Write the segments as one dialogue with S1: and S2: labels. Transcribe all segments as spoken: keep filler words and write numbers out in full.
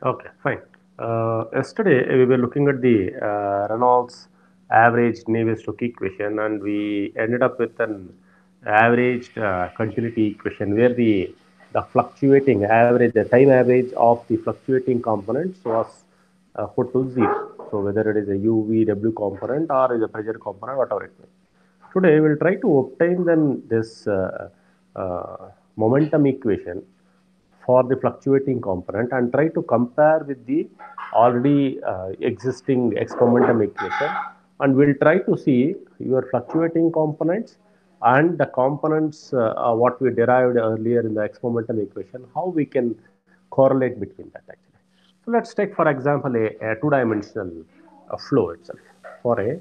S1: Okay, fine. Uh, yesterday we were looking at the uh, Reynolds average Navier-Stokes equation, and we ended up with an averaged uh, continuity equation where the the fluctuating average, the time average of the fluctuating components was uh, put to zero. So whether it is a U V W component or is a pressure component, whatever it may. Today we'll try to obtain then this uh, uh, momentum equation for the fluctuating component and try to compare with the already uh, existing x momentum equation, and we'll try to see your fluctuating components and the components uh, uh, what we derived earlier in the x momentum equation, how we can correlate between that actually. So let's take for example a, a two dimensional uh, flow itself. For a,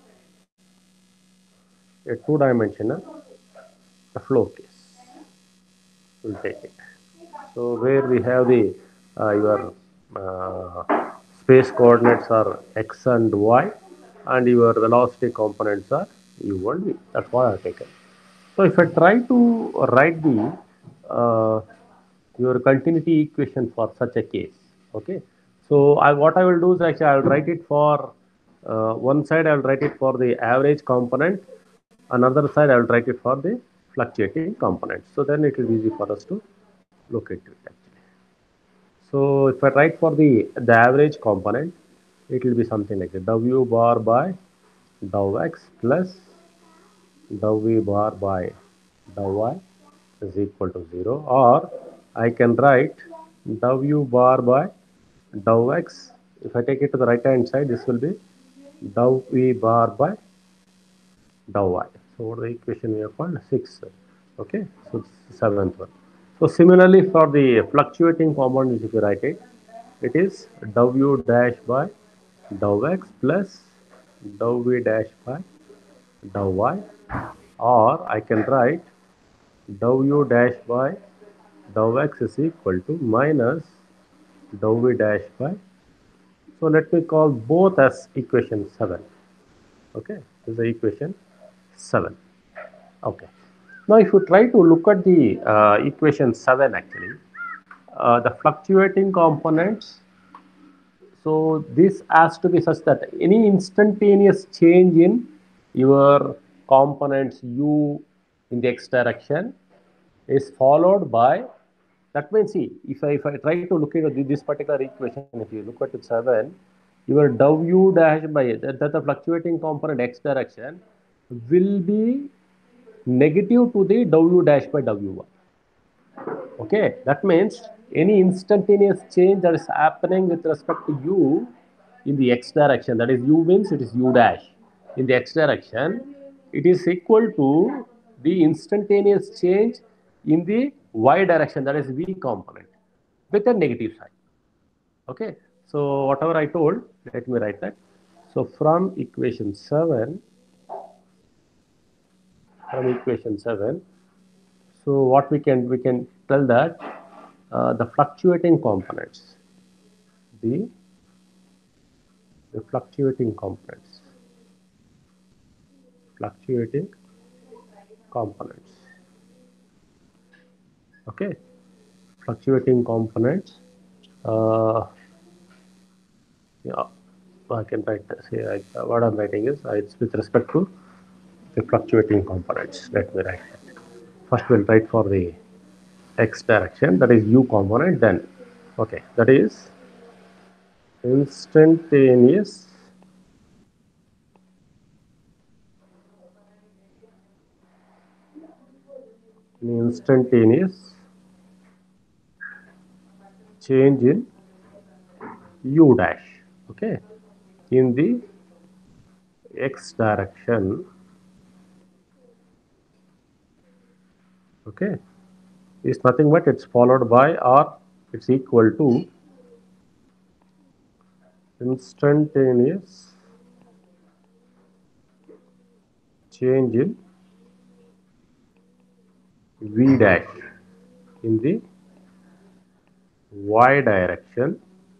S1: a two dimensional flow case, we'll take it. So where we have the uh, your uh, space coordinates are x and y, and your velocity components are u and v. That's what I've taken. So if I try to write the uh, your continuity equation for such a case, okay. So I, what I will do is actually I will write it for uh, one side I will write it for the average component, another side I will write it for the fluctuating component. So then it will be easy for us to look into it actually. So if I write for the the average component, it will be something like that. W bar by dou x plus dou v bar by dou y is equal to zero, or I can write w bar by dou x. If I take it to the right hand side, this will be dou v bar by dou y. So what the equation we have called six. Okay, so seventh one. So similarly for the fluctuating component, if you write it, it is w dash by dou x plus dou v dash by dou y, or I can write dou u dash by dou x is equal to minus dou v dash by. So let me call both as equation seven. Okay, this is the equation seven. Okay. Now if you try to look at the uh, equation seven actually, uh, the fluctuating components, so this has to be such that any instantaneous change in your components u in the x direction is followed by, that means see, if I, if I try to look at this particular equation, if you look at it seven, your w dash by that, that the fluctuating component x direction will be negative to the w dash by w one. Okay, that means any instantaneous change that is happening with respect to u in the x direction, that is u means it is u dash in the x direction, it is equal to the instantaneous change in the y direction, that is v component, with a negative sign. Okay, so whatever I told, let me write that. So from equation seven, from equation seven, so what we can we can tell that uh, the fluctuating components, the the fluctuating components, fluctuating components. Okay, fluctuating components. Uh, yeah, I can write this here. I, what I'm writing is uh, it's with respect to the fluctuating components. Let me write that. First, we'll write for the x direction, that is u component. Then, okay, that is instantaneous instantaneous change in u dash, okay, in the x direction, okay, is nothing but it's followed by or it's equal to instantaneous change in v dash in the y direction,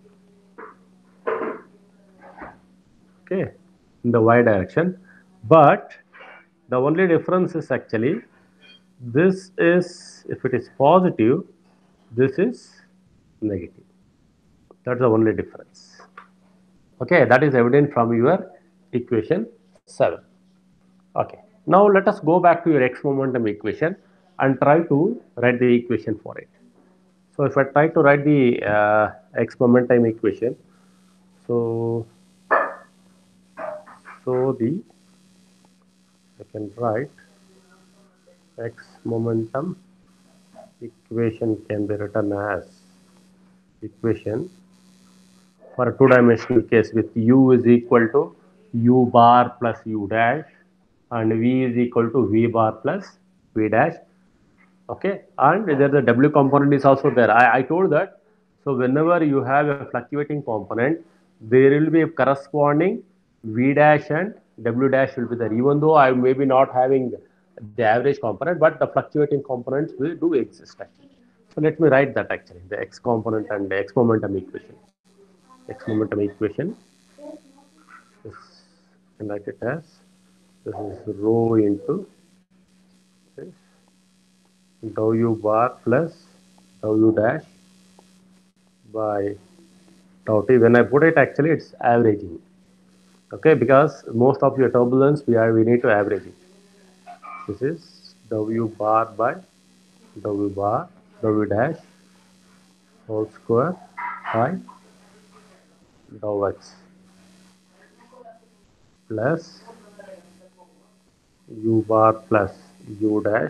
S1: okay, in the y direction. But the only difference is actually this is, if it is positive, this is negative. That's the only difference. Okay, that is evident from your equation seven. Okay, now let us go back to your x momentum equation and try to write the equation for it. So if I try to write the uh, x momentum equation, so so the I can write x momentum equation can be written as equation for a two-dimensional case with u is equal to u bar plus u dash and v is equal to v bar plus v dash. Okay, and there the w component is also there. I, I told that. So whenever you have a fluctuating component, there will be a corresponding v dash and w dash will be there. Even though I may be not having the average component, but the fluctuating components will do exist actually. So let me write that actually, the x component and the x momentum equation. X momentum equation is, I can write it as this is rho into this dou u bar plus dou u dash by tau t. When I put it, actually it's averaging. Okay, because most of your turbulence we are we need to average it. This is dou u bar by dou u bar dou u dash whole square by dou x plus u bar plus u dash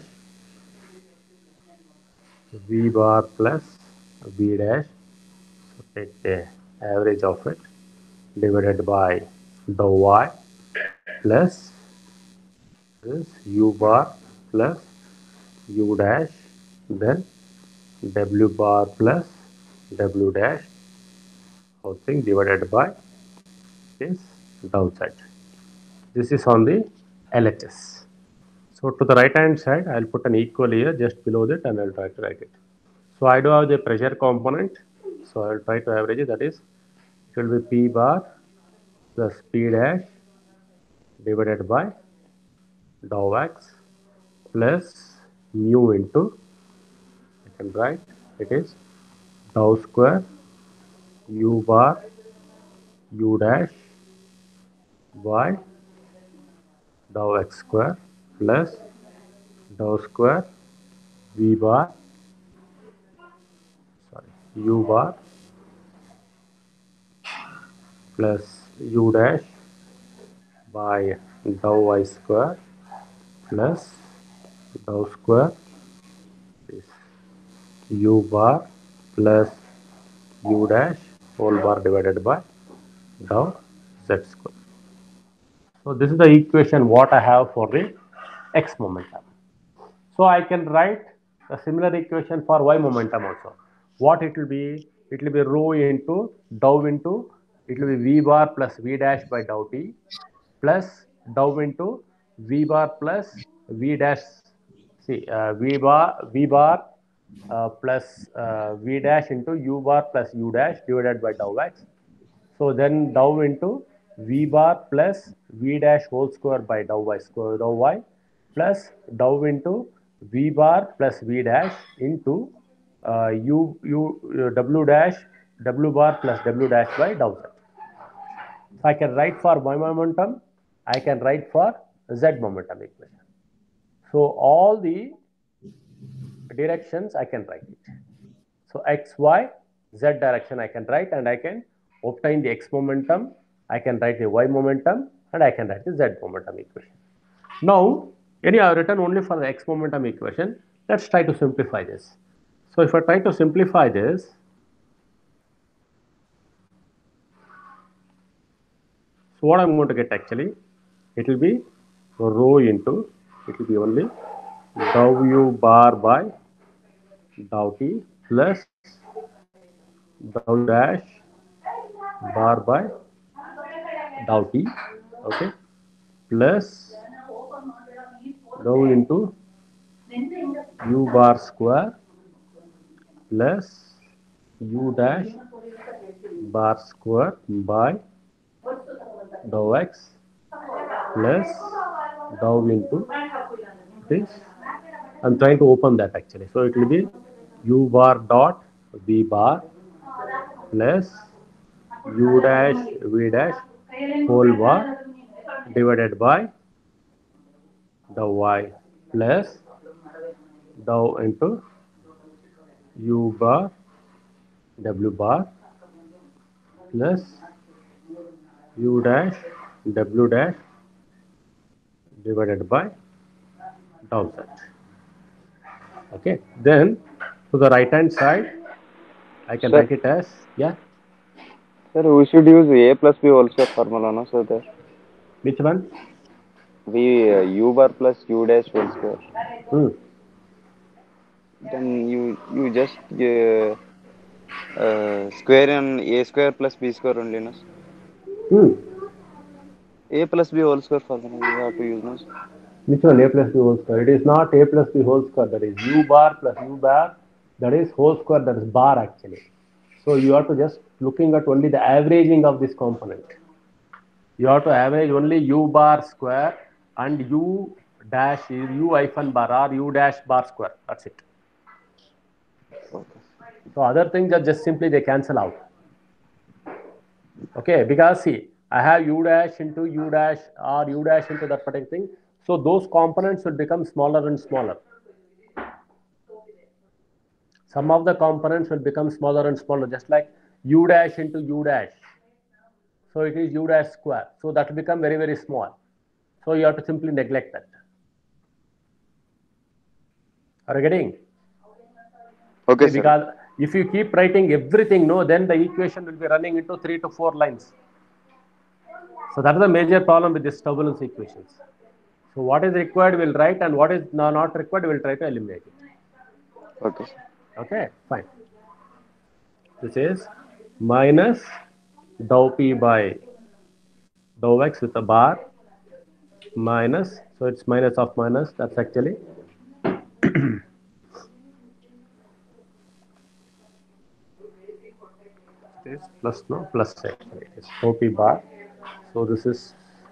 S1: v bar plus v dash. So take the average of it divided by dou y plus this u bar plus u dash, then w bar plus w dash whole thing divided by this downside. This is on the L H S. So to the right hand side, I will put an equal here just below that and I will try to write it. So I do have the pressure component. So I will try to average it. That is, it will be P bar plus P dash divided by dou x plus mu into, I can write, it is dou square u bar u dash by dou x square plus dou square v bar, sorry, u bar plus u dash by dou y square plus dou square is u bar plus u dash whole bar divided by dou z square. So this is the equation what I have for the x momentum. So I can write a similar equation for y momentum also. What it will be? It will be rho into dou into, it will be v bar plus v dash by dou t plus dou into v bar plus v dash, see uh, v bar v bar uh, plus uh, v dash into u bar plus u dash divided by dou x. So then dou into v bar plus v dash whole square by dou y square dou y plus dou into v bar plus v dash into uh, u u uh, w dash w bar plus w dash by dou z. So I can write for y momentum, I can write for z momentum equation. So all the directions I can write it. So x, y, z direction I can write and I can obtain the x momentum, I can write the y momentum and I can write the z momentum equation. Now, anyhow, I have written only for the x momentum equation. Let's try to simplify this. So if I try to simplify this, so what I'm going to get actually, it will be rho into, it will be only dou u bar by dou t plus dou dash bar by dou t, okay, plus dou into u bar square plus u dash bar square by dou x plus dou into this. I'm trying to open that actually. So it will be u bar dot v bar plus u dash v dash whole bar divided by dou y plus dou into u bar w bar plus u dash w dash divided by dou z. Okay, then to the right hand side I can
S2: Sir,
S1: write it as, yeah,
S2: sir, we should use a plus b whole square formula, no? So there,
S1: which one?
S2: v uh, u bar plus u dash whole square.
S1: Hmm.
S2: Then you you just uh, uh, square and a square plus b square only, no?
S1: Hmm.
S2: A plus b whole square formula we have to use, no?
S1: Which one? A plus b whole square. It is not a plus b whole square. That is u bar plus u bar. That is whole square. That is bar actually. So you have to just looking at only the averaging of this component. You have to average only u bar square and u dash u hyphen bar or u dash bar square. That's it.
S2: Okay.
S1: So other things are just simply they cancel out. Okay, because see, I have u dash into u dash or u dash into that particular thing. So those components will become smaller and smaller. Some of the components will become smaller and smaller, just like u dash into u dash. So it is u dash square. So that will become very, very small. So you have to simply neglect that. Are you getting?
S2: Okay,
S1: See,
S2: sir.
S1: because if you keep writing everything, no, then the equation will be running into three to four lines. So that is the major problem with these turbulence equations. So what is required we'll write, and what is not required we'll try to eliminate it.
S2: Okay, sir.
S1: Okay, fine. This is minus dou p by dou x with a bar minus, so it's minus of minus, that's actually it is plus, no, plus actually it is dou p bar. So this is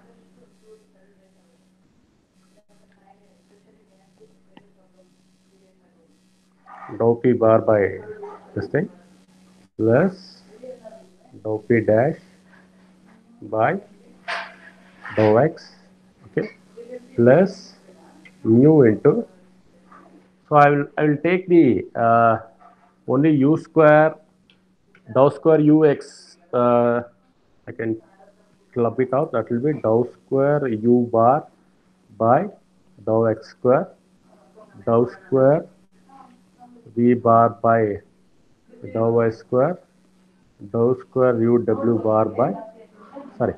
S1: dou p bar by this thing plus dou p dash by dou x, okay, plus mu into, so I will I will take the uh, only u square dou square ux, uh, I can club it out, that will be dou square u bar by dou x square dou square v bar by dou y square dou square u w bar by, sorry,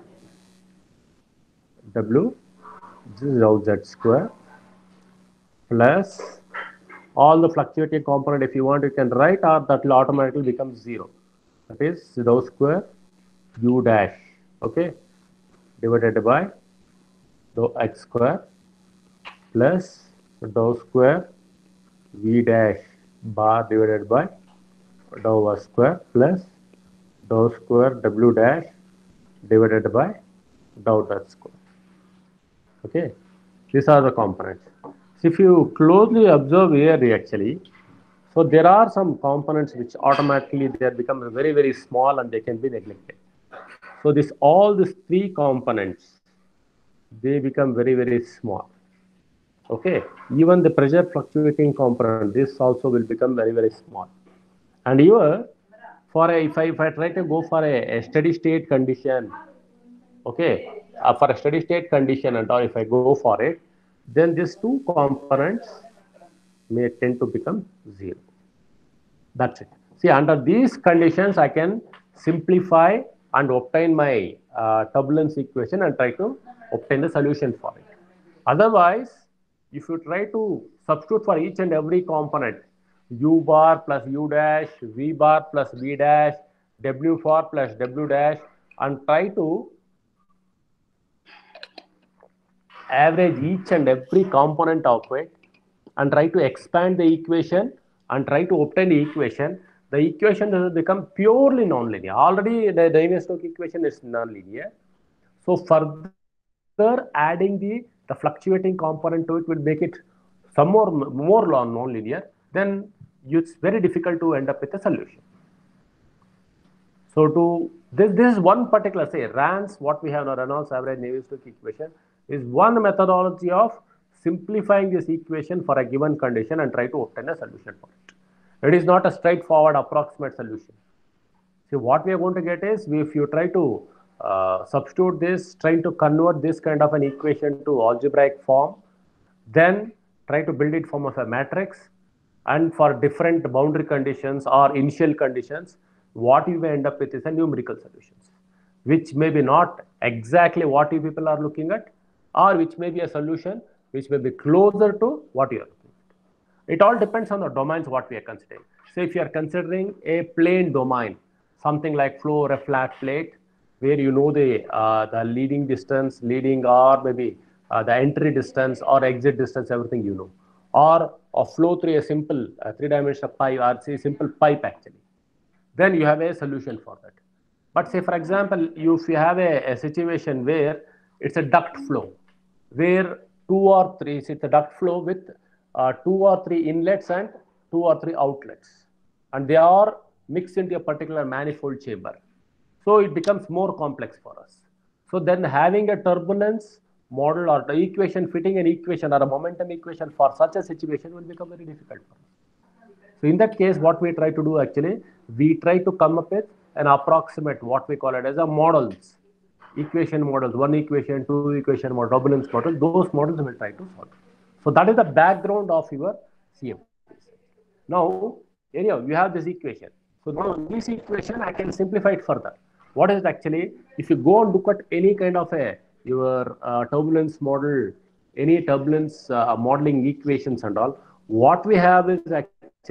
S1: w, this is dou z square plus all the fluctuating component. If you want you can write, or that will automatically become zero. That is dou square u dash, okay, divided by dou x square plus dou square v dash bar divided by dou y square plus dou square w dash divided by dou z square. Okay, these are the components. So if you closely observe here actually, so there are some components which automatically they become very very small and they can be neglected. So this all these three components they become very very small. Okay, even the pressure fluctuating component this also will become very very small. And here for a if I if I try to go for a, a steady state condition, okay, uh, for a steady state condition and or if I go for it, then these two components may tend to become zero. That's it. See, under these conditions, I can simplify and obtain my uh, turbulence equation and try to obtain the solution for it. Otherwise, if you try to substitute for each and every component, u bar plus u dash, v bar plus v dash, w bar plus w dash, and try to average each and every component of it and try to expand the equation and try to obtain the equation, the equation will become purely nonlinear. Already the Navier-Stokes equation is nonlinear. So further adding the, the fluctuating component to it will make it some more, more non-linear. Then it's very difficult to end up with a solution. So to This, this is one particular, say, R A N S, what we have now, Reynolds average Navier-Stokes equation, is one methodology of simplifying this equation for a given condition and try to obtain a solution for it. It is not a straightforward approximate solution. See, what we are going to get is, if you try to uh, substitute this, trying to convert this kind of an equation to algebraic form, then try to build it form of a matrix, and for different boundary conditions or initial conditions, what you may end up with is a numerical solutions, which may be not exactly what you people are looking at, or which may be a solution which may be closer to what you are looking at. It all depends on the domains what we are considering. So if you are considering a plane domain, something like flow or a flat plate, where you know the uh, the leading distance, leading or maybe uh, the entry distance or exit distance, everything you know, or a flow through a simple uh, three-dimensional pipe, or say simple pipe actually, then you have a solution for that. But say, for example, you, if you have a, a situation where it's a duct flow, where two or three, it's a duct flow with uh, two or three inlets and two or three outlets, and they are mixed into a particular manifold chamber. So it becomes more complex for us. So then having a turbulence model or the equation, fitting an equation or a momentum equation for such a situation will become very difficult for us. So in that case, what we try to do actually, we try to come up with an approximate, what we call it as a models, equation models, one equation, two equation model, turbulence model, those models we will try to solve. So that is the background of your C F Ds. Now, anyhow, you have this equation. So now this equation, I can simplify it further. What is it actually? If you go and look at any kind of a your uh, turbulence model, any turbulence uh, modeling equations and all, what we have is actually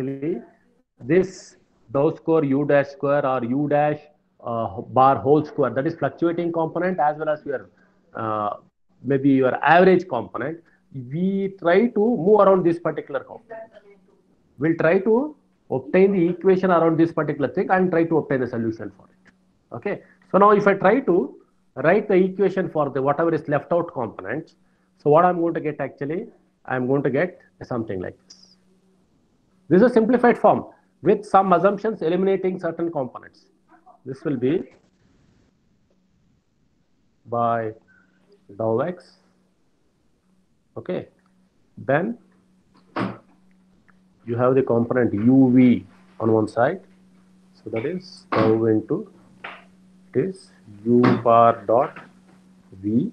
S1: this dou square u dash square or u dash uh, bar whole square, that is fluctuating component, as well as your uh, maybe your average component. We try to move around this particular component. We'll try to obtain the equation around this particular thing and try to obtain a solution for it. Okay. So now if I try to write the equation for the whatever is left out components, so what I'm going to get actually, I'm going to get something like this. This is a simplified form with some assumptions eliminating certain components. This will be by dou x. Okay. Then you have the component uv on one side, so that is dou into it is u bar dot v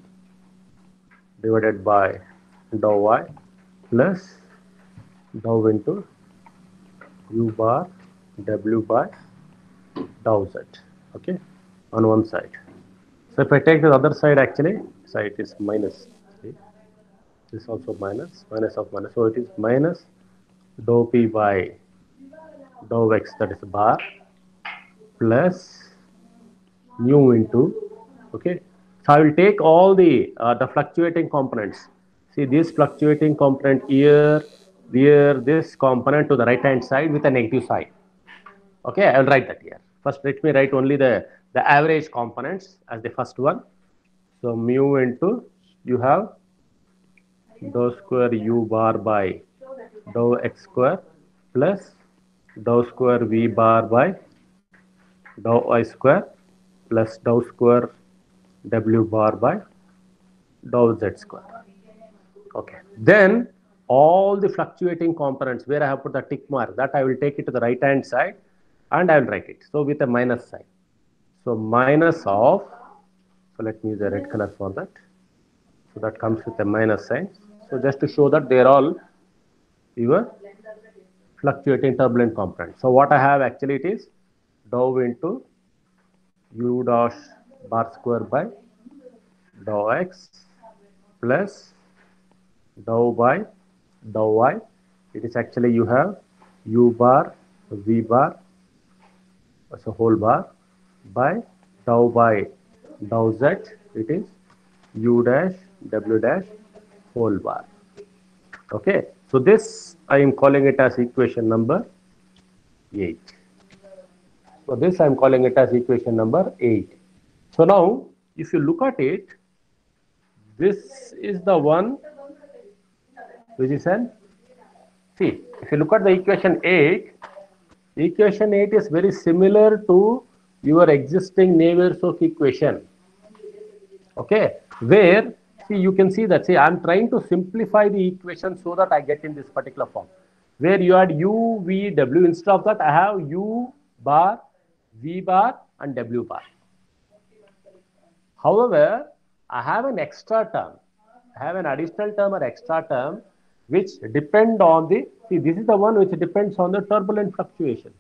S1: divided by dou y plus dou into u bar w by dou z. Okay, on one side. So if I take the other side, actually, so it is minus. See? This is also minus, minus of minus. So it is minus dou p by dou x, that is bar, plus mu into, okay. So I will take all the uh, the fluctuating components. See this fluctuating component here, here, this component to the right hand side with a negative sign. Okay, I will write that here. First, let me write only the the average components as the first one. So mu into, you have dou square u bar by dou x square plus dou square v bar by dou y square plus dou square w bar by dou z square. Okay. Then all the fluctuating components where I have put the tick mark, that I will take it to the right hand side and I will write it. So with a minus sign. So minus of, so let me use a red color for that. So that comes with a minus sign. So just to show that they are all your fluctuating turbulent components. So what I have actually, it is dou into u dash bar square by dou x plus dou by dou y. It is actually, you have u bar v bar as a whole bar by dou by dou z. It is u dash w dash whole bar. Okay. So this I am calling it as equation number eight. So this I am calling it as equation number eight. So now if you look at it, this is the one which is an, see, if you look at the equation eight, equation eight is very similar to your existing Navier-Stokes equation. Okay, where see you can see that see I'm trying to simplify the equation so that I get in this particular form. Where you had u, v, w, instead of that I have u bar, v bar and w bar. However, I have an extra term, I have an additional term or extra term which depend on the, see this is the one which depends on the turbulent fluctuations.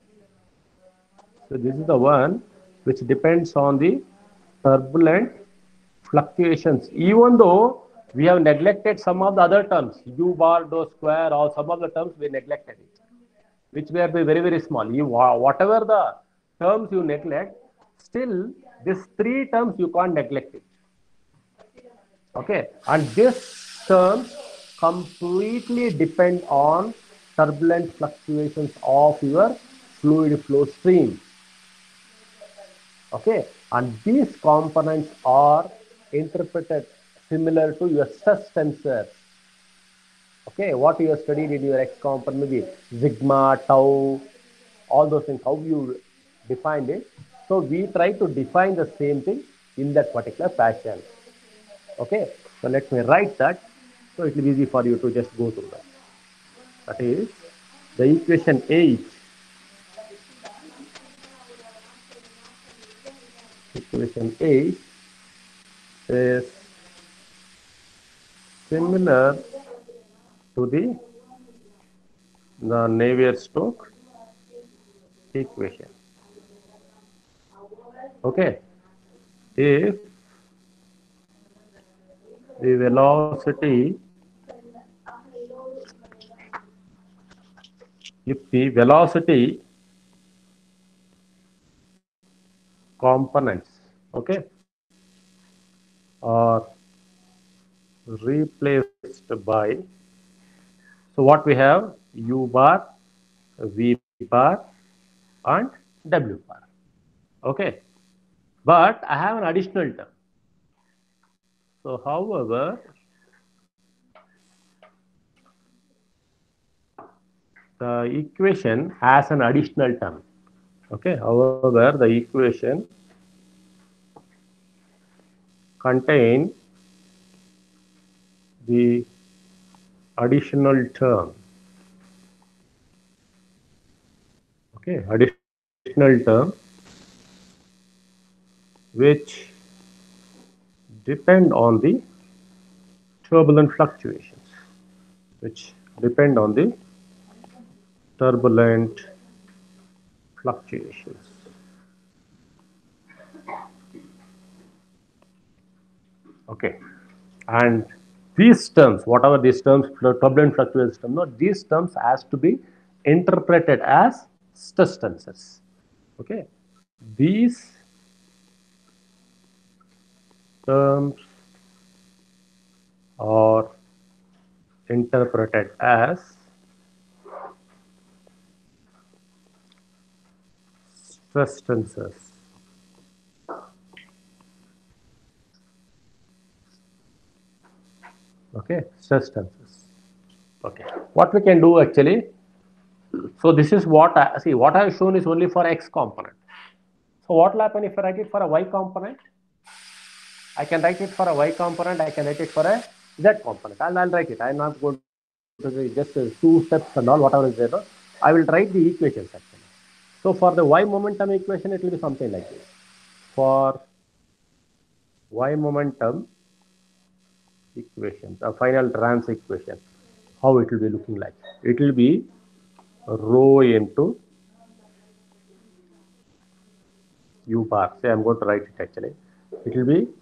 S1: So this is the one which depends on the turbulent fluctuations. Even though we have neglected some of the other terms, u bar, dou square, or some of the terms we neglected it, which were very, very small. You, whatever the terms you neglect, still these three terms you can't neglect it. Okay, and this terms completely depend on turbulent fluctuations of your fluid flow stream. Okay, and these components are interpreted similar to your stress tensors. Okay, what you have studied in your X component, maybe sigma, tau, all those things, how you defined it. So we try to define the same thing in that particular fashion. Okay, so let me write that. So it will be easy for you to just go through that. That is the equation eight. Equation eight is similar to the, the Navier-Stokes equation. Okay, if the velocity, if the velocity components, okay, are replaced by, so what we have, u bar, v bar and w bar. Okay, but I have an additional term. So however, the equation has an additional term. Okay, however, the equation contain the additional term. Okay, additional term which depend on the turbulent fluctuations, which depend on the turbulent fluctuations. Okay, and these terms, whatever these terms, turbulent fluctuation term, no, these terms has to be interpreted as stress tensors. Okay, these terms are interpreted as stress tensors. Okay, stress tensors. Okay, what we can do actually, so this is what I see, what I have shown is only for X component. So what will happen if I write it for a Y component? I can write it for a Y component, I can write it for a Z component. I'll, I'll write it. I'm not going to just uh, two steps and all, whatever is there. No? I will write the equations actually. So for the Y momentum equation, it will be something like this. For Y momentum equation, the final trans equation, how it will be looking like? It will be rho into u bar. Say I'm going to write it actually. It will be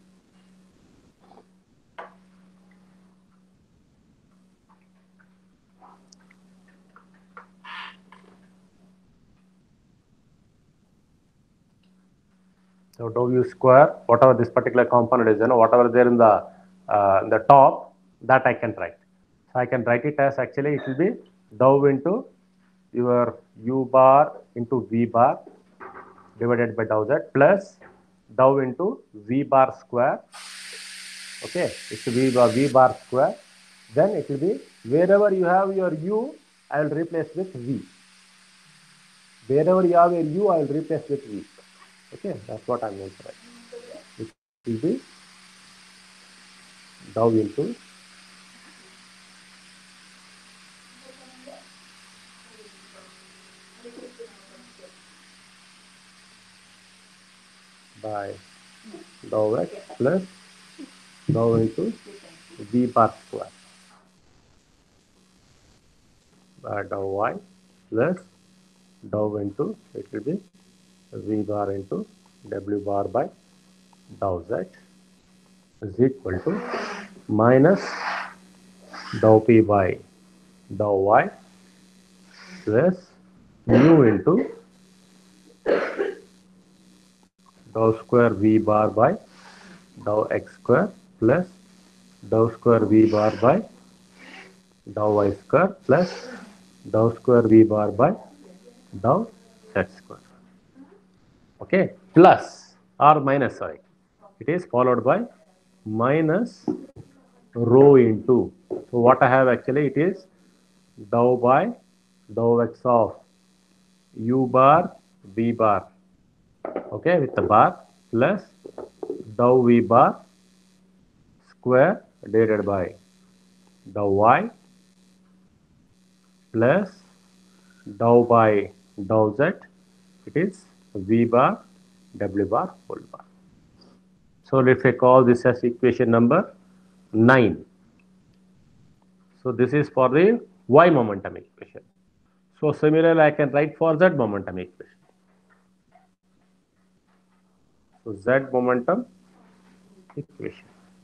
S1: so dou u square, whatever this particular component is, you know, whatever there in the uh, in the top, that I can write. So I can write it as actually it will be dou into your u bar into v bar divided by dou z plus dou into v bar square. Okay, it will be v bar square. Then it will be wherever you have your u, I will replace with v. Wherever you have your u, I will replace with v. Okay, that's what I'm going to write. It will be dow into by dow x plus dow into v bar square by dow y plus dow into, it will be v bar into w bar by dow z is equal to minus dow p by dow y plus mu into dow square v bar by dow x square plus dow square v bar by dow y square plus dow square v bar by dow z square. Okay, plus or minus, sorry. It is followed by minus rho into. So what I have actually, it is dow by dow x of u bar v bar. Okay, with the bar plus dow v bar square divided by dow y plus dow by dow z, it is v bar w bar whole bar. So let's say call this as equation number nine. So this is for the y momentum equation. So similarly I can write for z momentum equation. So z momentum equation.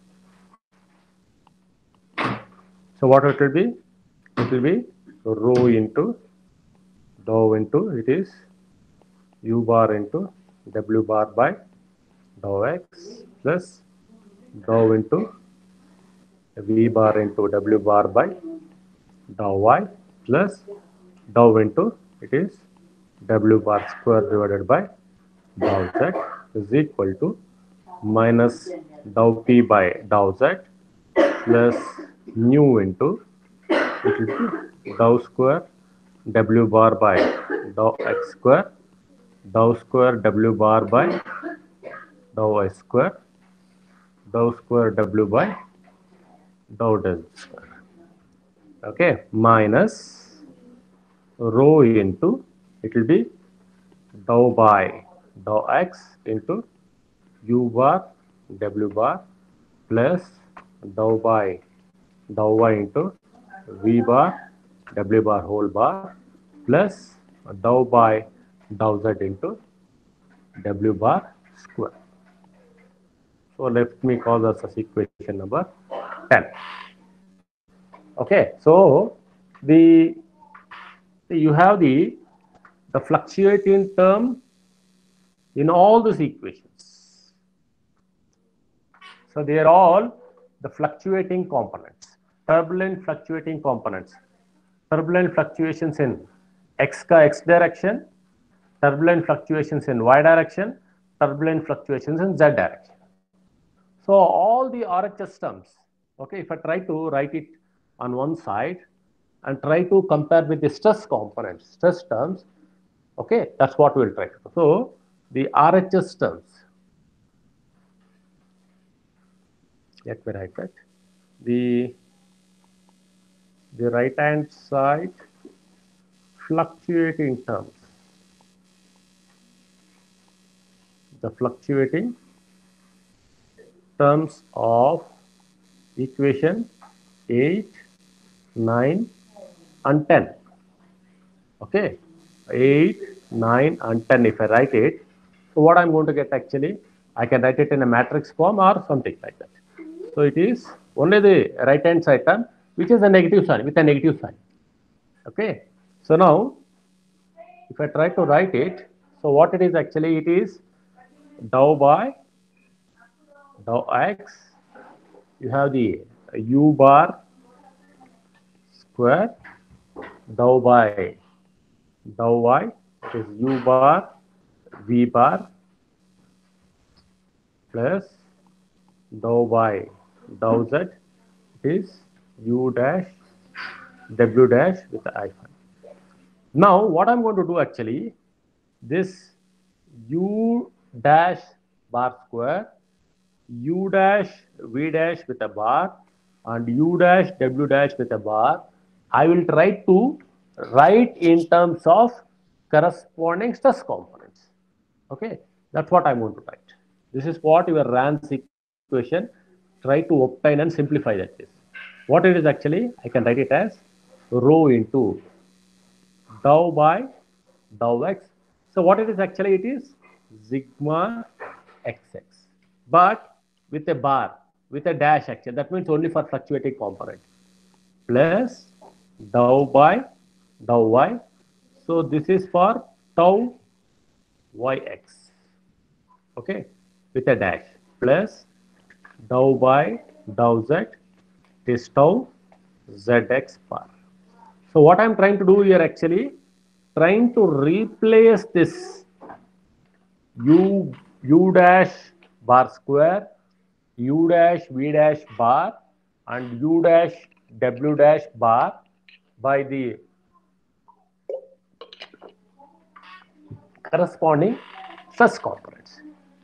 S1: So what it will be? It will be rho into dow into, it is u bar into w bar by dow x plus dow into v bar into w bar by dow y plus dow into, it is w bar square divided by dow z is equal to minus dow p by dow z plus mu into, it will be dow square w bar by dow x square, dow square w bar by dow y square, dow square w by dow z square. Okay, minus rho into, it will be dow by dow x into u bar w bar plus dow by dow y into v bar w bar whole bar plus dow by dow z into w bar square. So let me call this as equation number ten. Okay, so the you have the the fluctuating term in all these equations. So they are all the fluctuating components, turbulent fluctuating components, turbulent fluctuations in x x direction, turbulent fluctuations in y direction, turbulent fluctuations in z direction. So all the R H S terms, okay, if I try to write it on one side and try to compare with the stress components, stress terms, okay, that's what we'll try to do. So the R H S terms, let me write that. The, the right hand side fluctuating terms, the fluctuating terms of equation eight, nine and ten. Okay, eight, nine and ten if I write it. So what I'm going to get actually, I can write it in a matrix form or something like that. So it is only the right hand side term which is a negative sign, with a negative sign. Okay, so now if I try to write it, so what it is actually, it is dow by dow x, you have the u bar square, dow by dow y, it is u bar v bar plus dow by dow z, it is u dash w dash with the hyphen. Now what I'm going to do actually, this u dash bar square, u dash v dash with a bar, and u dash w dash with a bar. I will try to write in terms of corresponding stress components. Okay, that's what I want to write. This is what your Rand's equation try to obtain and simplify that is. What it is actually, I can write it as rho into dou by dou x. So what it is actually, it is sigma xx, but with a bar, with a dash actually. That means only for fluctuating component, plus dou by dou y. So this is for tau yx, okay, with a dash, plus dou by dou z is tau zx bar. So what I'm trying to do here actually, trying to replace this u u dash bar square, u dash v dash bar, and u dash w dash bar by the corresponding stress components.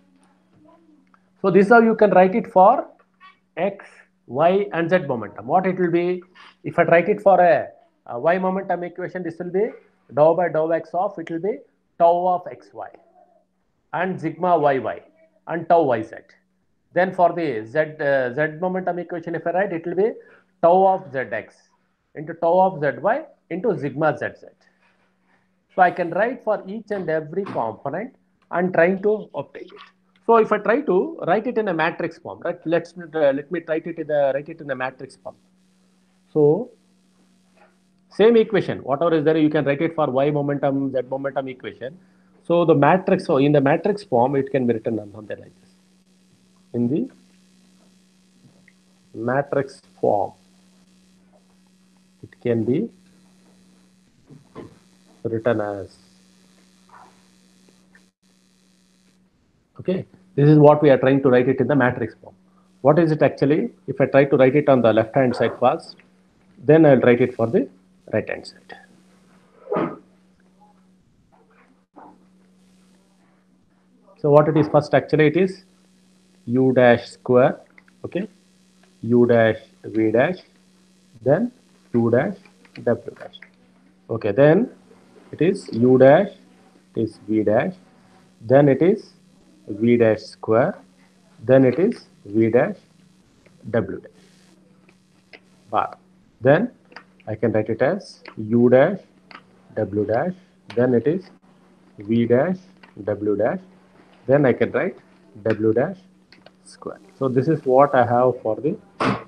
S1: So this is how you can write it for x, y, and z momentum. What it will be? If I write it for a, a y momentum equation, this will be dou by dou x of, it will be tau of xy and sigma yy and tau yz. Then for the z uh, z momentum equation, if I write, it will be tau of zx into tau of zy into sigma zz. So I can write for each and every component and trying to obtain it. So if I try to write it in a matrix form, right? Let's uh, let me write it in the write it in a matrix form. So same equation, whatever is there, you can write it for y momentum, z momentum equation. So the matrix, so in the matrix form, it can be written something like this. In the matrix form, it can be written as, okay, this is what we are trying to write it in the matrix form. What is it actually? If I try to write it on the left hand side first, then I'll write it for the right hand side. So what it is first actually, it is u dash square, okay, u dash v dash, then u dash w dash, okay, then it is u dash, it is v dash, then it is v dash square, then it is v dash w dash bar. Then I can write it as u dash w dash, then it is v dash w dash, then I can write w dash square. So this is what I have for the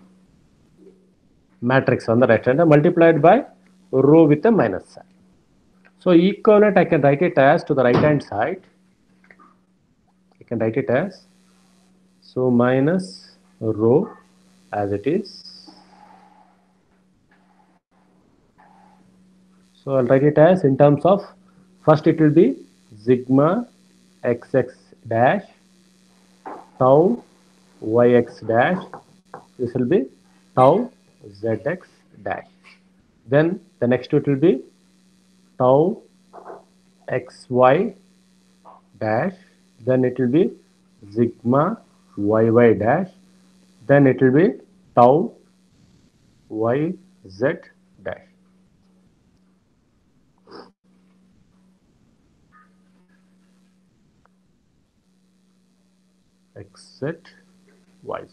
S1: matrix on the right hand, multiplied by rho with a minus sign. So equivalent, I can write it as to the right hand side. I can write it as, so minus rho as it is. So I'll write it as, in terms of, first it will be sigma xx dash tau yx dash, this will be tau zx dash. Then the next it will be tau xy dash, then it will be sigma yy dash, then it will be tau yz dash. Xz, yz.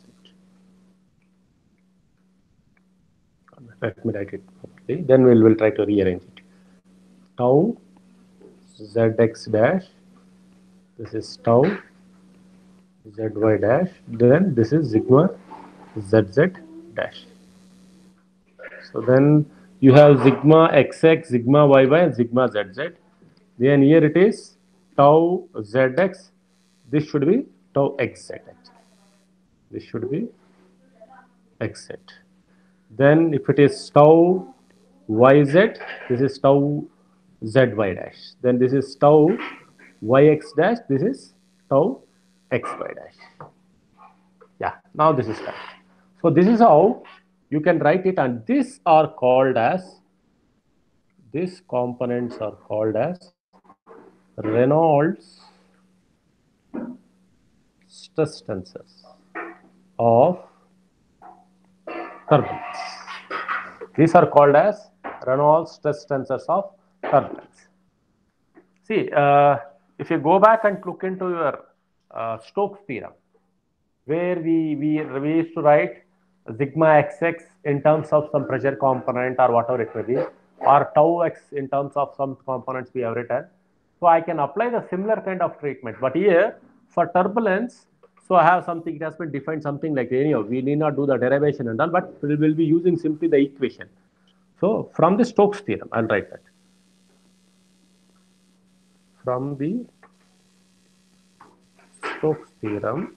S1: Let me write it properly. Then we will try to rearrange it. Tau zx dash. This is tau zy dash. Then this is sigma zz dash. So then you have sigma xx, sigma yy, and sigma zz. Then here it is tau zx. This should be tau xz. This should be xz. Then if it is tau yz, this is tau zy dash. Then this is tau yx dash, this is tau xy dash. Yeah, now this is correct. So this is how you can write it, and these are called as, these components are called as Reynolds stress tensors of turbulence. These are called as Reynolds stress tensors of turbulence. See, uh, if you go back and look into your uh, Stokes theorem, where we, we, we used to write sigma xx in terms of some pressure component or whatever it may be, or tau x in terms of some components we have written. So I can apply the similar kind of treatment. But here, for turbulence, so I have something, it has been defined something like, anyhow, we need not do the derivation and all, but we will be using simply the equation. So from the Stokes theorem, I'll write that. From the Stokes theorem,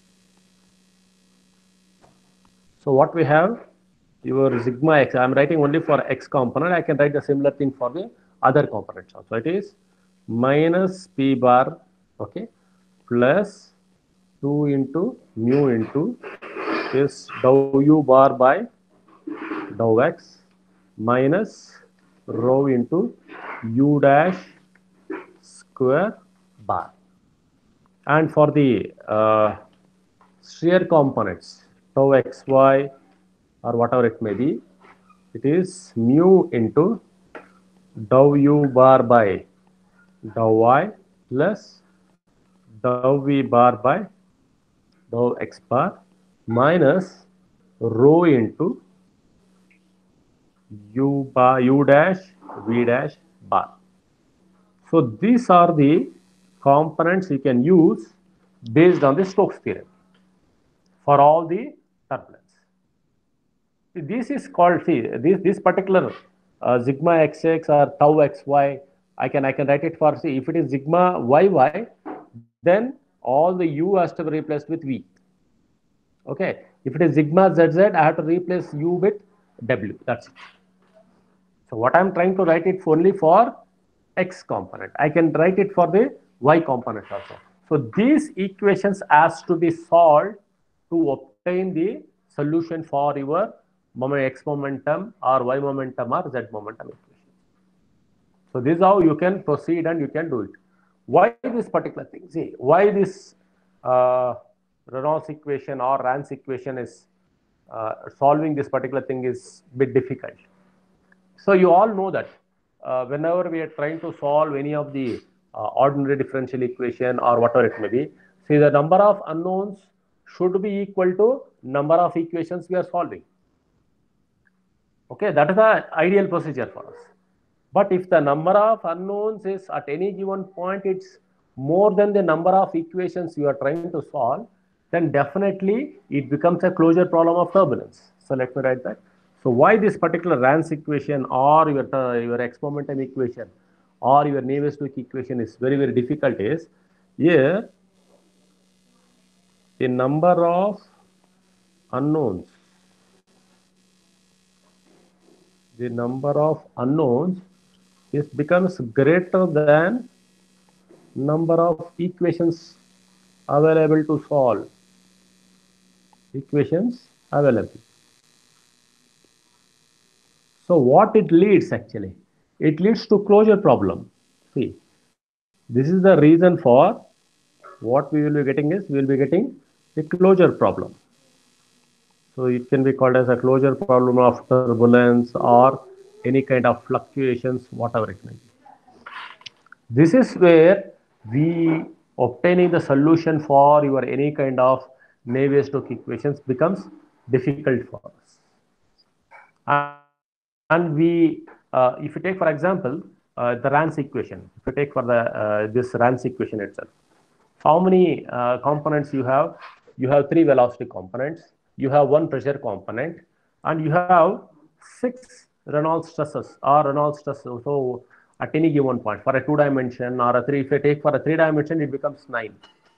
S1: so what we have, your sigma x, I am writing only for x component, I can write the similar thing for the other components also. It is minus p bar, okay, plus two into mu into this dou u bar by dou x minus rho into u dash square bar. And for the uh, shear components, tau xy or whatever it may be, it is mu into dou u bar by dou y plus dou v bar by dou x bar minus rho into u bar u dash v dash bar. So these are the components you can use based on the Stokes theorem for all the turbulence. This is called, see, this this particular uh, sigma xx or tau xy, I can I can write it for, see, if it is sigma yy, then all the u has to be replaced with v. Okay, if it is sigma zz, I have to replace u with w. That's it. So what I'm trying to write it only for x component. I can write it for the y component also. So these equations has to be solved to obtain the solution for your x momentum or y momentum or z momentum equation. So this is how you can proceed and you can do it. Why this particular thing? See, why this uh, Reynolds equation or Rans equation is uh, solving this particular thing is a bit difficult. So you all know that uh, whenever we are trying to solve any of the uh, ordinary differential equation or whatever it may be, see, the number of unknowns should be equal to number of equations we are solving. Okay, that is the ideal procedure for us. But if the number of unknowns is at any given point, it's more than the number of equations you are trying to solve, then definitely it becomes a closure problem of turbulence. So let me write that. So why this particular Rans equation or your, uh, your x momentum equation or your Navier-Stokes equation is very, very difficult is, here the number of unknowns, the number of unknowns is becomes greater than number of equations available to solve. Equations available. So what it leads actually? It leads to closure problem. See, this is the reason for what we will be getting is we will be getting a closure problem. So it can be called as a closure problem of turbulence or any kind of fluctuations, whatever it may be. This is where we obtaining the solution for your any kind of Navier-Stokes equations becomes difficult for us. And we, uh, if you take for example uh, the Rans equation, if you take for the uh, this Rans equation itself, how many uh, components you have? You have three velocity components, you have one pressure component, and you have six Reynolds stresses or Reynolds stresses. So at any given point for a two dimension or a three, if you take for a three dimension, it becomes nine.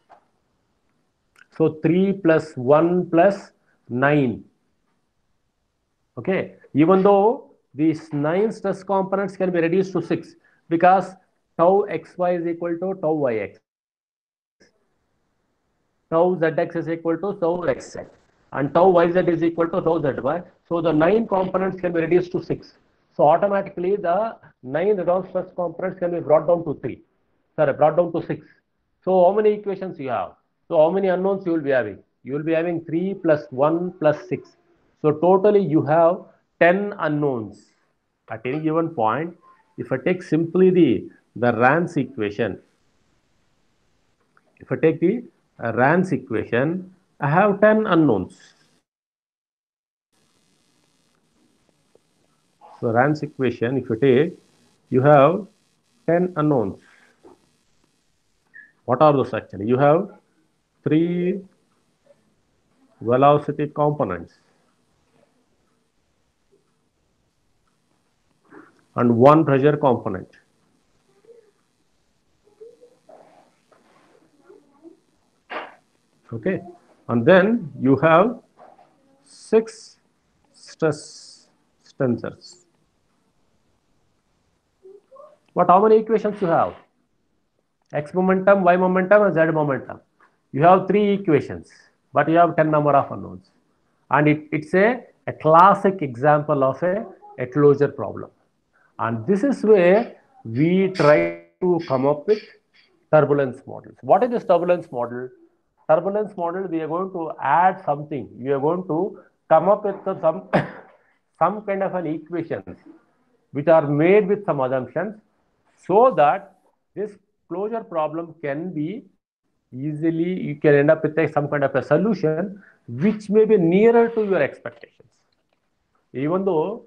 S1: So three plus one plus nine. Okay, even though these nine stress components can be reduced to six because tau xy is equal to tau yx, tau zx is equal to tau xz, and tau yz is equal to tau zy. So the nine components can be reduced to six. So automatically the nine Reynolds stress components can be brought down to three. Sorry, brought down to six. So how many equations you have? So how many unknowns you will be having? You will be having three plus one plus six. So totally you have ten unknowns at any given point. If I take simply the, the Rans equation, if I take the uh, Rans equation, I have ten unknowns. So Rans equation, if you take, you have ten unknowns. What are those actually? You have three velocity components and one pressure component. Okay, and then you have six stress tensors. But how many equations you have? X momentum, Y momentum, and Z momentum. You have three equations, but you have ten number of unknowns. And it, it's a, a classic example of a, a closure problem. And this is where we try to come up with turbulence models. What is this turbulence model? Turbulence model, we are going to add something. We are going to come up with some, some kind of an equations which are made with some assumptions so that this closure problem can be easily, you can end up with a, some kind of a solution which may be nearer to your expectations. Even though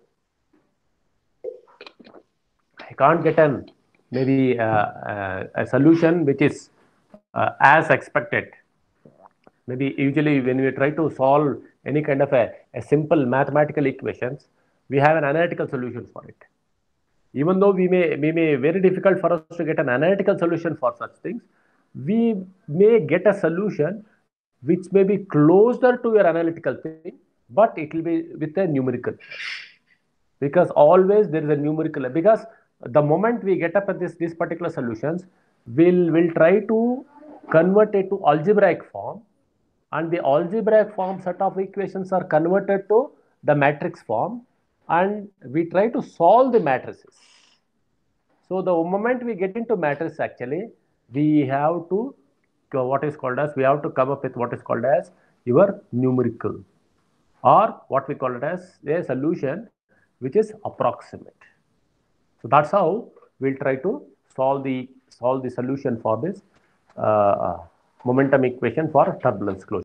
S1: I can't get an maybe uh, uh, a solution which is uh, as expected. Maybe usually when we try to solve any kind of a, a simple mathematical equations, we have an analytical solution for it. Even though we may, we may very difficult for us to get an analytical solution for such things, we may get a solution which may be closer to your analytical thing, but it will be with a numerical. Because always there is a numerical, because the moment we get up at this, these particular solutions, we'll, we'll try to convert it to algebraic form, and the algebraic form set of equations are converted to the matrix form, and we try to solve the matrices. So the moment we get into matrix, actually, we have to, what is called as, we have to come up with what is called as your numerical, or what we call it as a solution which is approximate. So that's how we'll try to solve the solve the solution for this uh, momentum equation for turbulence closure.